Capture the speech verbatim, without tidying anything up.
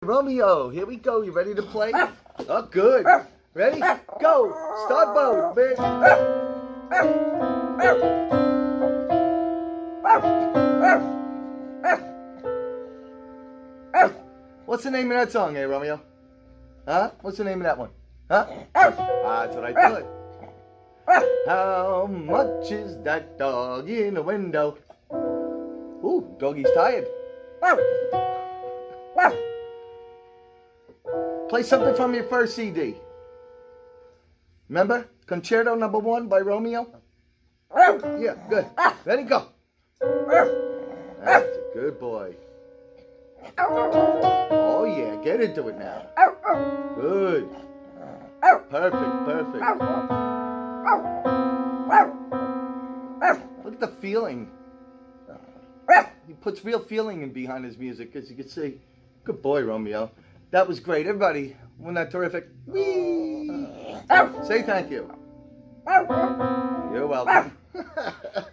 Romeo, here we go. You ready to play? Oh, good. Ready? Go. Start mode, man. What's the name of that song, eh, Romeo? Huh? What's the name of that one? Huh? Ah, that's what I thought. How much is that dog in the window? Ooh, doggy's tired. Play something from your first C D. Remember? Concerto number one by Romeo? Yeah, good. Ready, go. That's a good boy. Oh, yeah, get into it now. Good. Perfect, perfect. Look at the feeling. He puts real feeling in behind his music, as you can see. Good boy, Romeo. That was great. Everybody, wasn't that terrific? Whee! Say thank you. You're welcome.